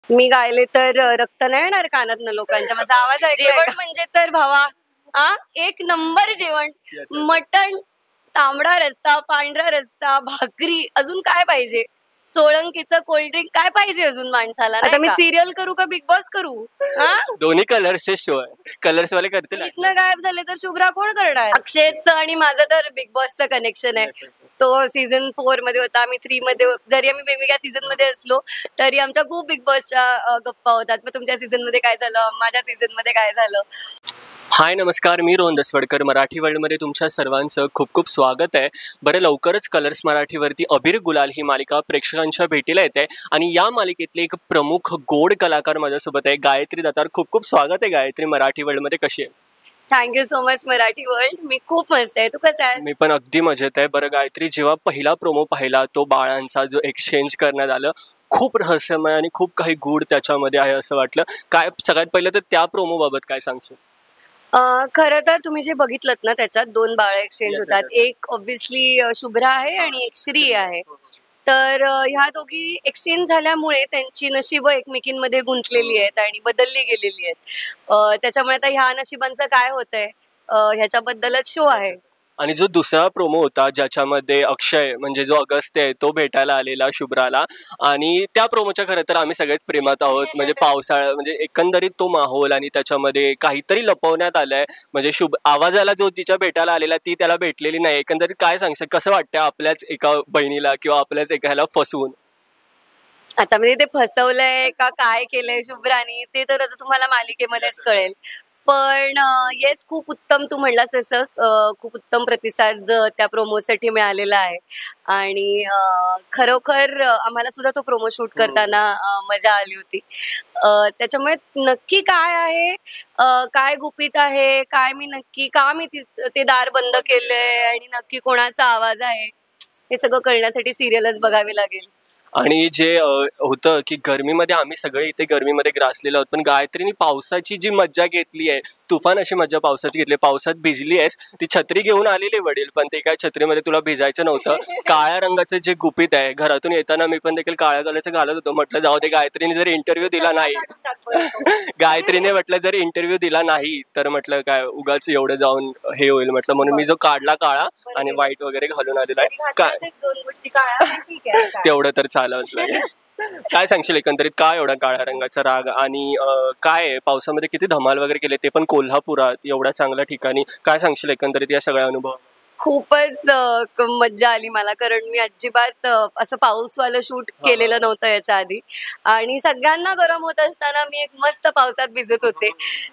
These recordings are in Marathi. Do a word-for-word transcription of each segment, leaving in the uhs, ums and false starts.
मी गायले तर अ, रक्त नाही येणार कानातनं लोकांच्या. माझा आवाज ऐकलाय जेवण का? म्हणजे तर भावा आ एक नंबर जेवण. Yes, yes, yes. मटण, तांबडा रस्सा, पांढरा रस्सा, भाकरी, अजून काय पाहिजे? सोळंकीचं कोल्ड्रिंक काय पाहिजे अजून माणसाला? आता मी सिरियल करू का बिग बॉस करू? हा दोन्ही कलर्सचे शो आहे. कलर्स वाले करतील. इथनं गायब झाले तर शुभ्रा कोण करणार? अक्षयचं आणि माझं तर बिग बॉसचं कनेक्शन आहे. Yes, yes, yes. तो सीझन फोर मध्ये होता, आम्ही थ्री मध्ये हो- जरी आम्ही वेगवेगळ्या सीझन मध्ये असलो तरी आमच्या खूप बिग बॉसच्या अ, गप्पा होतात. मग तुमच्या सीझन मध्ये काय झालं, माझ्या सीझन मध्ये काय झालं. हाय नमस्कार, मी रोहन दसवडकर. मराठी वर्ल्डमध्ये तुमच्या सर्वांचं खूप खूप स्वागत आहे. बरं, लवकरच कलर्स मराठीवरती अबीर गुलाल ही मालिका प्रेक्षकांच्या भेटीला येते आणि या मालिकेतले एक प्रमुख गोड कलाकार माझ्यासोबत आहे, गायत्री दातार. खूप खूप स्वागत आहे गायत्री मराठी वर्ल्डमध्ये. कशी आहेस? Thank you so much Marathi world. मी खूप मस्त आहे. तू कसा आहे? मी पण अगदी मजेत आहे. बरं गायत्री, जेव्हा पहिला प्रोमो पाहिला तो बाळांचा जो एक्सचेंज करण्यात आलं, खूप रहस्यमय आणि खूप काही गूढ त्याच्यामध्ये आहे असं वाटलं. काय सगळ्यात पहिलं तर त्या प्रोमो बाबत काय सांगशील? अ, खरं तर तुम्ही जे बघितलं ना त्याच्यात दोन बाळ एक्सचेंज Yes, होतात. yes, yes. एक ऑब्व्हियसली शुभ्रा आहे आणि एक श्री आहे. तर अ, ह्या दोघी एक्सचेंज झाल्यामुळे त्यांची नशीब एकमेकींमध्ये गुंतलेली आहेत आणि बदलली गेलेली आहेत. अ, त्याच्यामुळे आता ह्या नशिबांचं काय होतंय अ, ह्याच्याबद्दलच शो आहे. आणि जो दुसरा प्रोमो होता ज्याच्यामध्ये अक्षय म्हणजे जो अगस्त्य आहे तो भेटायला आलेला शुभ्राला, आणि त्या प्रोमोच्या खरं तर आम्ही सगळेच प्रेमात आहोत. म्हणजे पावसाळा म्हणजे एकंदरीत तो माहोल आणि त्याच्यामध्ये काहीतरी लपवण्यात आलंय. म्हणजे शुभ आवाजाला जो तिच्या भेटायला आलेला ती त्याला भेटलेली नाही. एकंदरीत काय सांगशील, कसं वाटतं आपल्याच एका बहिणीला किंवा आपल्याच एका ह्याला फसवून? आता म्हणजे ते फसवलंय का काय केलंय शुभ्रानी ते तर आता तुम्हाला मालिकेमध्येच कळेल. पण येस, खूप उत्तम तू म्हणलास तसं अ, खूप उत्तम प्रतिसाद अ, त्या प्रोमोसाठी मिळालेला आहे आणि अ, खरोखर अ, आम्हाला सुद्धा तो प्रोमो शूट करताना अ, मजा आली होती. अ, त्याच्यामुळे नक्की काय आहे, अ, काय गुपित आहे, काय मी नक्की का मी ती- ते दार बंद केलंय आणि नक्की कोणाचा आवाज आहे, हे सगळं कळण्यासाठी सिरियलच बघावी लागेल. आणि जे अ, होतं की गरमीमध्ये आम्ही सगळे इथे गरमीमध्ये ग्रासलेलो आहोत, पण गायत्रीने पावसाची जी मज्जा घेतली आहे, तुफान अशी मज्जा पावसाची घेतली. पावसात भिजली आहेस, ती छत्री घेऊन आलेली वडील, पण ते काय छत्रीमध्ये तुला भिजायचं नव्हतं. काळ्या रंगाचं जे गुपित आहे, घरातून येताना मी पण देखील काळ्या कलरचं घालत होतो. म्हटलं जाऊ दे, गायत्रीने जर इंटरव्ह्यू दिला नाही गायत्रीने म्हटलं जर इंटरव्ह्यू दिला नाही तर म्हटलं काय उगाच एवढं जाऊन हे होईल म्हटलं, म्हणून मी जो काढला काळा आणि व्हाईट वगैरे घालून आलेला आहे. काय दोन गोष्टी काळा ठीक आहे. तेवढं तर चालवच लागेल. काय सांगशील एकंदरीत, काय एवढा काळ्या रंगाचा राग आणि अं, काय आहे, पावसामध्ये किती धमाल वगैरे केले, ते पण कोल्हापुरात एवढ्या चांगल्या ठिकाणी. काय सांगशील एकंदरीत या सगळ्या अनुभव? खूपच अ, क- मज्जा आली मला, कारण मी अजिबात अ, असं पाऊसवालं शूट हा, केलेलं हा. नव्हतं याच्या आधी आणि सगळ्यांना गरम होत असताना मी एक मस्त पावसात भिजत होते.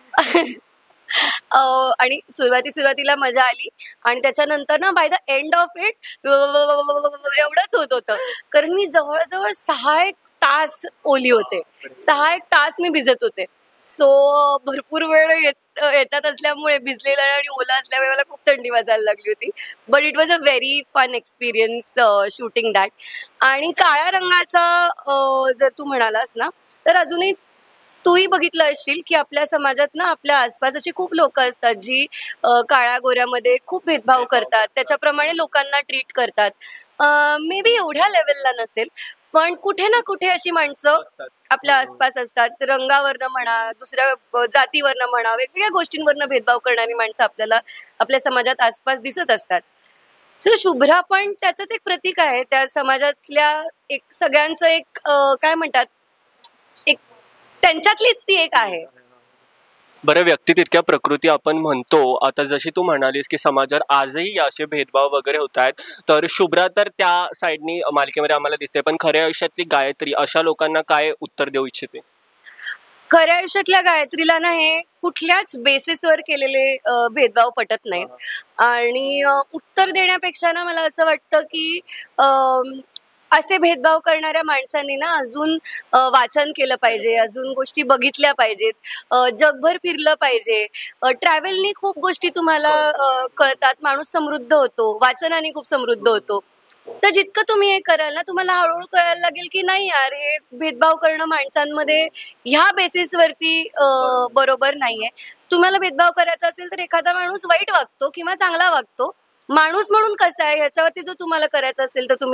अ, आणि सुरुवाती सुरुवातीला मजा आली आणि त्याच्यानंतर ना by the end of it एवढंच होत होतं, कारण मी जवळजवळ सहा एक तास ओली होते. सहा एक तास मी भिजत होते. सो भरपूर वेळ येत- याच्यात असल्यामुळे भिजलेला आणि ओला असल्यामुळे मला खूप थंडी वाजायला लागली होती. But it was a very fun experience shooting that. आणि काळ्या रंगाचा अ, जर तू म्हणालास ना, तर अजूनही तूही बघितलं असशील की आपल्या समाजात ना आपल्या आसपास अशी खूप लोक असतात जी अ, काळ्या गोऱ्यामध्ये खूप भेदभाव करतात, त्याच्याप्रमाणे लोकांना ट्रीट करतात. मे बी एवढ्या लेवलला नसेल, पण कुठे ना कुठे अशी माणसं असतात. आपल्या आसपास असतात. रंगावरनं म्हणा, दुसऱ्या अ, जातीवरनं म्हणा, वेगवेगळ्या गोष्टींवरनं भेदभाव करणारी माणसं आपल्याला आपल्या समाजात आसपास दिसत असतात. सो शुभ्रा पण त्याचंच एक प्रतीक आहे. त्या समाजातल्या एक सगळ्यांचं एक अ, काय म्हणतात, एक त्यांच्यातलीच ती एक आहे. बरं, व्यक्ती तितक्या प्रकृती आपण म्हणतो. आता जशी तू म्हणालीस की समाजात आजही असे भेदभाव वगैरे होत आहेत, तर शुभ्रा तर त्या साईडनी मालिकेमध्ये आम्हाला दिसते, पण खऱ्या आयुष्यातली गायत्री अशा लोकांना काय उत्तर देऊ इच्छिते? खऱ्या आयुष्यातल्या गायत्रीला ना हे कुठल्याच बेसिसवर केलेले अ, भेदभाव पटत नाहीत. आणि अ, उत्तर देण्यापेक्षा ना मला असं वाटतं की अम, असे भेदभाव करणाऱ्या माणसांनी ना अजून अ, वाचन केलं पाहिजे, अजून गोष्टी बघितल्या पाहिजेत, अ, जगभर फिरलं पाहिजे. ट्रॅव्हलनी खूप गोष्टी तुम्हाला अ, कळतात, माणूस समृद्ध होतो, वाचनाने खूप समृद्ध होतो. तर जितकं तुम्ही हे कराल ना, तुम्हाला हळूहळू कळायला लागेल की नाही यार, हे भेदभाव करणं माणसांमध्ये ह्या बेसिसवरती अ, बरोबर नाहीये. तुम्हाला भेदभाव करायचा असेल तर एखादा माणूस वाईट वागतो किंवा चांगला वागतो, माणूस म्हणून कसा आहे ह्याच्यावरती जर तुम्हाला करायचं असेल तर तुम्ही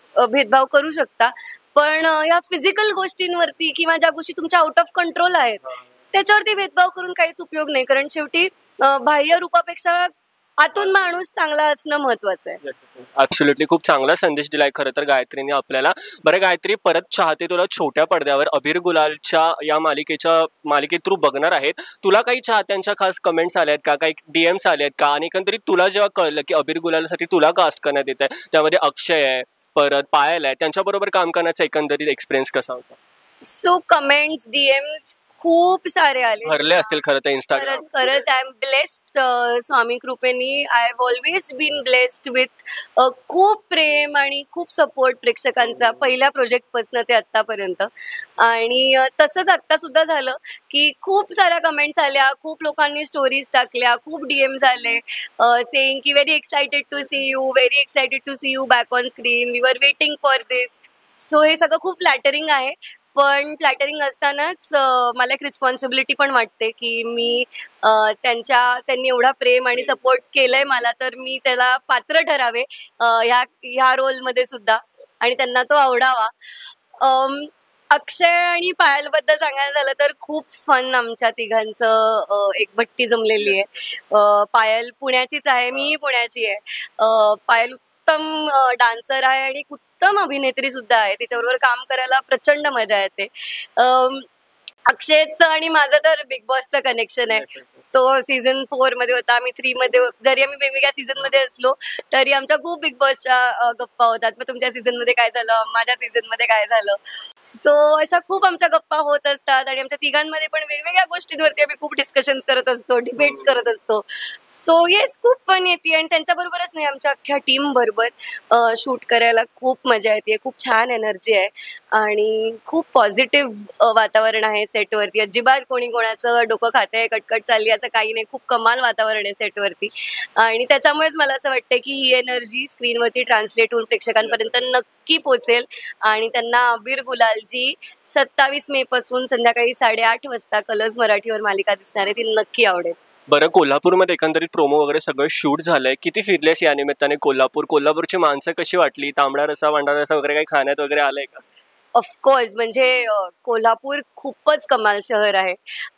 अ, भेदभाव करू शकता. पण अ, या फिजिकल गोष्टींवरती किंवा ज्या गोष्टी तुमच्या आउट ऑफ कंट्रोल आहेत, त्याच्यावरती भेदभाव करून काहीच उपयोग नाही. कारण शेवटी अ, बाह्य रूपापेक्षा आतून माणूस चांगला असणं महत्वाचं आहे. ऍब्सोल्युटली खूप चांगला संदेश दिलाय खरं तर गायत्रीने आपल्याला. बरं गायत्री, परत चाहते तुला छोट्या पडद्यावर अबीर गुलालच्या या मालिकेच्या मालिकेत थ्रू बघणार आहेत. तुला काही चाहत्यांच्या खास कमेंट्स आल्या आहेत का, काही डीएम्स आले आहेत का, आणि एकंदरीत तुला जेव्हा कळलं की अबीर गुलालसाठी तुला कास्ट करण्यात येत आहे, त्यामध्ये अक्षय आहे, परत पायल आहे, त्यांच्याबरोबर काम करण्याचा एकंदरित एक्सपिरियन्स कसा होता? सो कमेंट्स, डीएम्स खूप सारे आले. भरले असतील खरं तर इंस्टाग्राम. खरंच खरंच आय एम ब्लेस्ड. स्वामी कृपेनी I have always been blessed with खूप प्रेम आणि खूप सपोर्ट प्रेक्षकांचा, पहिल्या प्रोजेक्टपासून ते आत्तापर्यंत. आणि अ, तसंच आत्ता सुद्धा झालं की खूप साऱ्या कमेंट्स आल्या, खूप लोकांनी स्टोरीज टाकल्या, खूप डीएम्स आले सेइंग की very excited to see you, very excited to see you back on screen, we were waiting for this. So हे सगळं खूप फ्लॅटरिंग आहे. पण फ्लॅटरिंग असतानाच अ, मला एक रिस्पॉन्सिबिलिटी पण वाटते की मी अ, त्यांच्या त्यांनी एवढा प्रेम आणि सपोर्ट केलंय मला, तर मी त्याला पात्र ठरावे अ, ह्या ह्या रोलमध्ये सुद्धा, आणि त्यांना तो आवडावा. अम, अक्षय आणि पायलबद्दल सांगायचं झालं तर खूप फन आमच्या तिघांचं अ, एक भट्टी जमलेली आहे. अ, पायल पुण्याचीच आहे, मीही पुण्याची आहे. अ, पायल उत्तम डान्सर आहे आणि उत्तम अभिनेत्री सुद्धा आहे. तिच्याबरोबर काम करायला प्रचंड मजा येते. अम, अक्षयचं आणि माझं तर बिग बॉसचं कनेक्शन आहे. तो सीझन फोर मध्ये होता, आम्ही थ्री मध्ये, जरी आम्ही वेगवेगळ्या सीझन मध्ये असलो तरी आमच्या खूप बिग बॉसच्या अ, गप्पा होतात. मग तुमच्या सीझन मध्ये काय झालं, माझ्या सीझन मध्ये काय झालं. सो अशा खूप आमच्या गप्पा होत असतात आणि आमच्या तिघांमध्ये पण वेगवेगळ्या गोष्टींवरती आम्ही खूप डिस्कशन्स करत असतो, डिबेट्स करत असतो. सो येस, खूप फन येते आणि त्यांच्याबरोबरच नाही, आमच्या अख्ख्या टीम बरोबर शूट करायला खूप मजा येते. खूप छान एनर्जी आहे आणि खूप पॉझिटिव्ह वातावरण आहे सेटवरती. अजिबात कोणी कोणाचं डोकं खातंय, कटकट चालली असं काही नाही. खूप कमाल वातावरण आहे सेटवरती आणि त्याच्यामुळेच मला असं वाटतं की ही एनर्जी स्क्रीनवरती ट्रान्सलेट होऊन प्रेक्षकांपर्यंत नक्की पोचेल आणि त्यांना अबीर गुलालची सत्तावीस मे पासून संध्याकाळी साडेआठ वाजता कलर्स मराठीवर मालिका दिसणार आहे, ती नक्की आवडेल. बरं, कोल्हापूरमध्ये एकंदरीत प्रोमो वगैरे सगळं शूट झालंय. किती फिरलेस या निमित्ताने कोल्हापूर? कोल्हापूरची माणसं कशी वाटली? तांबडा रस्सा, पांढरा रस्सा वगैरे काही खाण्यात वगैरे आलंय का? ऑफकोर्स, म्हणजे अ, कोल्हापूर खूपच कमाल शहर आहे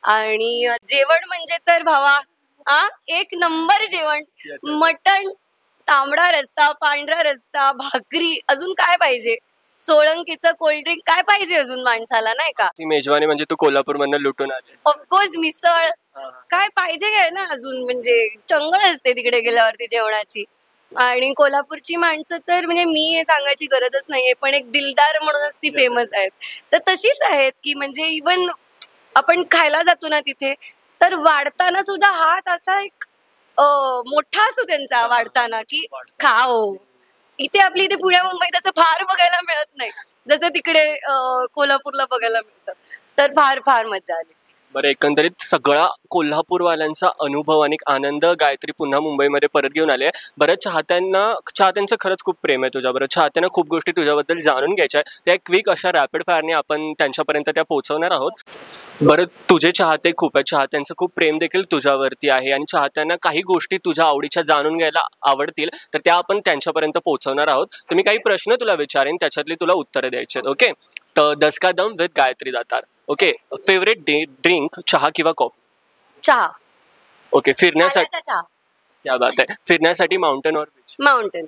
आणि अ, जेवण म्हणजे तर भावा आ एक नंबर जेवण. मटण, तांबडा रस्सा, पांढरा रस्सा, भाकरी, अजून काय पाहिजे? सोळंकीचं कोल्ड्रिंक, काय पाहिजे अजून माणसाला, नाही का? ती मेजवानी म्हणजे तू कोल्हापूरमधनं लुटून आलीस. ऑफकोर्स मिसळ, काय पाहिजे काय ना अजून, म्हणजे चंगळ असते तिकडे गेल्यावरती जेवणाची. आणि कोल्हापूरची माणसं तर म्हणजे मी हे सांगायची गरजच नाहीये, पण एक दिलदार म्हणूनच ती फेमस आहेत. तर तशीच आहेत की म्हणजे इवन आपण खायला जातो ना तिथे, तर वाढताना सुद्धा हात असा एक अ, मोठा असतो त्यांचा वाढताना की खाओ. इथे आपली इथे पुण्या मुंबईत असं फार बघायला मिळत नाही, जसं तिकडे अ, कोल्हापूरला बघायला मिळतं. तर फार फार मजा आली. बरं, एकंदरीत सगळा कोल्हापूरवाल्यांचा अनुभव आणि आनंद गायत्री पुन्हा मुंबईमध्ये परत घेऊन आले. बरं, चाहत्यांना चाहत्यांचं खरंच खूप प्रेम आहे तुझ्याबरोबर. चाहत्यांना खूप गोष्टी तुझ्याबद्दल जाणून घ्यायच्या आहेत. त्या क्विक अशा रॅपिड फायरने आपण त्यांच्यापर्यंत त्या पोहोचवणार आहोत. बरं, तुझे चाहते खूप आहेत, चाहत्यांचं खूप प्रेम देखील तुझ्यावरती आहे आणि चाहत्यांना काही गोष्टी तुझ्या आवडीच्या जाणून घ्यायला आवडतील, तर त्या आपण त्यांच्यापर्यंत पोहोचवणार आहोत. तर मी काही प्रश्न तुला विचारेन, त्याच्यातली तुला उत्तरं द्यायची आहेत. ओके, तर Dus Ka Dum with Gayatri Datar. Okay, favourite drink, चहा किंवा कॉफी? चहा. ओके, फिरण्यासाठी पाण्याचा चहा. क्या बात आहे. फिरण्यासाठी माउंटेन और बीच? माउंटेन.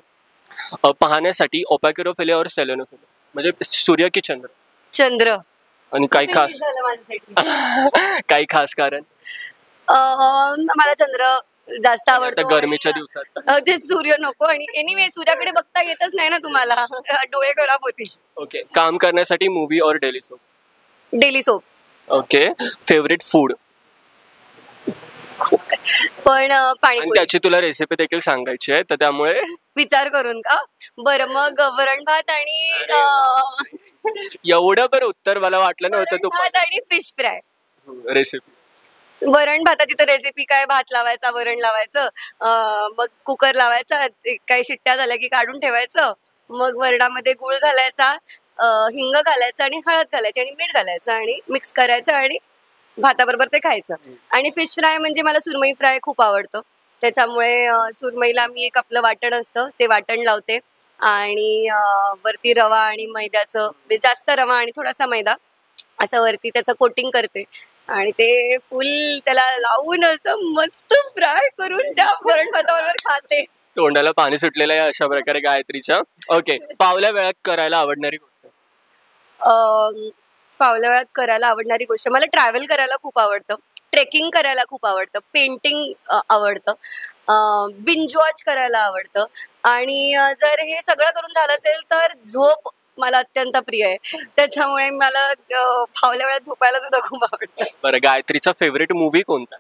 पाहण्यासाठी ओपॅक्युरोफिले और सेलेनोफिले, म्हणजे सूर्य की चंद्र? चंद्र. आणि काही खास झालं माझ्यासाठी. काही खास कारण? अ, मला चंद्र जास्त आवडतो. गरमीच्या आणि, दिवसात अ, ते सूर्य नको. आणि एनिवे सूर्याकडे बघता येतच नाही ना तुम्हाला, डोळे खराब होतील. ओके, काम करण्यासाठी मूवी और daily soap? Daily soap. Okay, favourite food? पण अ, आणि पाणीपुरी. त्याची तुला रेसिपी देखील सांगायची आहे, तर त्यामुळे विचार करून का? बरं, मग वरण भात आणि अ, एवढं बरं उत्तर मला वाटलं नव्हतं वरण तू. भात आणि फिश फ्राय. रेसिपी? वरण भाताची तर रेसिपी काय, भात लावायचा, वरण लावायचं, अ, मग कुकर लावायचा, ते काही शिट्ट्या झाल्या की काढून ठेवायचं, मग वरणामध्ये गुळ घालायचा, अ, हिंग घालायचं आणि हळद घालायची आणि मीठ घालायचं आणि मिक्स करायचं आणि भाताबरोबर ते खायचं. आणि फिश फ्राय म्हणजे मला सुरमई फ्राय खूप आवडतो, त्याच्यामुळे अ, सुरमईला मी एक आपलं वाटण असतं ते वाटण लावते, आणि अं, वरती रवा आणि मैद्याचं म्हणजे जास्त रवा आणि थोडासा मैदा असं वरती त्याचं कोटिंग करते आणि ते फुल त्याला लावून असं मस्त फ्राय करून त्या वरण भाताबरोबर खाते. तोंडाला पाणी सुटलेलं आहे अशा प्रकारे गायत्रीच्या. ओके, फावल्या वेळात करायला आवडणारी गोष्ट? अं, फावल्या वेळात करायला आवडणारी गोष्ट, मला ट्रॅव्हल करायला खूप आवडतं, ट्रेकिंग करायला खूप आवडतं, पेंटिंग आवडतं, बिंज वॉच करायला आवडतं आणि अं, जर हे सगळं करून झालं असेल तर झोप मला अत्यंत प्रिय आहे. त्याच्यामुळे मला अं, फावल्या वेळात झोपायला सुद्धा खूप आवडतं. बरं, गायत्रीचा फेवरेट मूवी कोणता?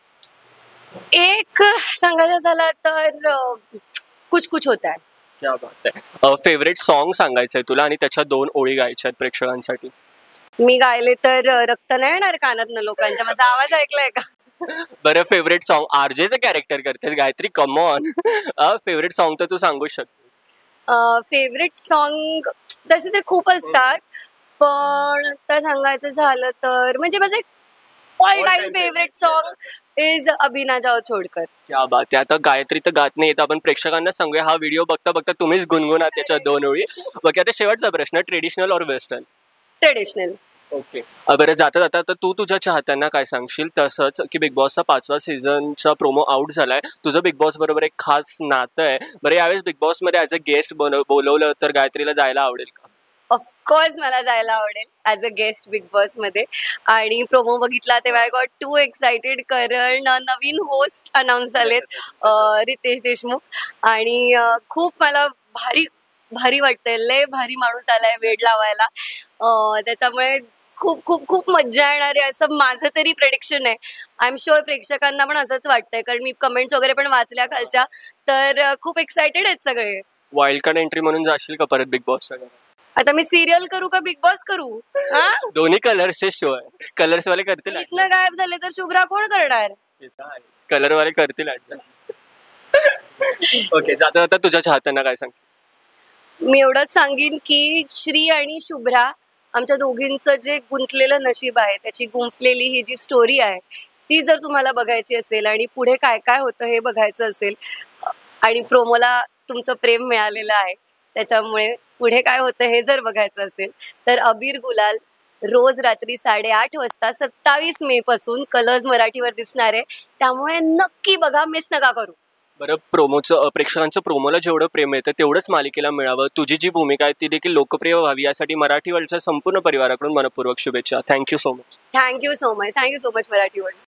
एक सांगायचं झालं तर अं, कुछ कुछ होता है. क्या बात आहे. फेवरेट सॉन्ग सांगायचंय तुला आणि त्याच्या दोन ओळी गायच्या आहेत प्रेक्षकांसाठी. मी गायले तर अं, रक्त नाही येणार कानातनं लोकांच्या. माझा आवाज ऐकलाय का? बरं, फेवरेट सॉन्ग, आरजेचं कॅरेक्टर करतेस Gayatri, come on. Favourite song तर तू सांगू शकतेस. फेवरेट सॉन्ग तसे ते खूप असतात, पण आता सांगायचं झालं तर म्हणजे माझं all All time time favourite favorite, song is Abhi Na जाओ छोडकर. क्या बात आहे. आता गायत्री तर गात नाही येत, आपण प्रेक्षकांना सांगूया हा व्हिडिओ बघता बघता तुम्हीच गुणगुणा त्याच्या दोन ओळी. ओके, आता शेवटचा प्रश्न, ट्रेडिशनल और वेस्टर्न? ट्रेडिशनल. ओके, बरं, जाता जाता तर तू तुझ्या चाहत्यांना काय सांगशील? तसंच की बिग बॉसचा पाचवा सीझनचा प्रोमो आउट झालाय, तुझं बिग बॉस बरोबर एक खास नातं आहे. बरं, यावेळेस बिग बॉस मध्ये ऍज अ गेस्ट बोलवलं तर गायत्रीला जायला आवडेल का? ऑफकोर्स मला जायला आवडेल as a guest Bigg Boss मध्ये. आणि प्रोमो बघितला तेव्हा आय गॉट टू एक्साइटेड, कारण अ, नवीन होस्ट अनाऊन्स झालेत, अ, रितेश देशमुख. आणि अ, खूप मला भारी भारी वाटतंय, लय भारी माणूस आलाय वेड लावायला. अ, त्याच्यामुळे खूप खूप खूप मज्जा येणार आहे असं माझं तरी प्रेडिक्शन आहे. आय एम शुअर प्रेक्षकांना पण असंच वाटतंय, कारण मी कमेंट्स वगैरे पण वाचल्या खालच्या. तर अ, खूप एक्साइटेड आहेत सगळे. वाईल्ड कार्ड एंट्री म्हणून जाशील का परत बिग बॉसच्या घरात? आता मी सिरियल करू का बिग बॉस करू? हा, दोन्ही कलर्सचे शो आहे, कलर्स वाले करतील इथनं गायब झाले तर शुभ्रा कोण करणार? कलर वाले करतील ऍडजस्ट. ओके, जाता जाता तुझ्या चाहत्यांना काय सांगशील? मी एवढंच सांगेन की श्री आणि शुभ्रा आमच्या दोघींचं जे गुंतलेलं नशीब आहे, त्याची गुंफलेली ही जी स्टोरी आहे, ती जर तुम्हाला बघायची असेल आणि पुढे काय काय होतं हे बघायचं असेल, अ, आणि प्रोमोला तुमचं प्रेम मिळालेलं आहे, त्याच्यामुळे पुढे काय होतं हे जर बघायचं असेल तर अबीर गुलाल रोज रात्री साडेआठ वाजता सत्तावीस मे पासून कलर्स मराठीवर दिसणार आहे. त्यामुळे नक्की बघा, मिस नका करू. बरं, प्रोमोचं प्रेक्षकांचं प्रोमोला जेवढं प्रेम येतं तेवढंच मालिकेला मिळावं, तुझी जी भूमिका आहे ती देखील लोकप्रिय व्हावी, यासाठी मराठी वर्ल्डच्या संपूर्ण परिवाराकडून मनपूर्वक शुभेच्छा. Thank you so much. Thank you so much. Thank you so much Marathi world.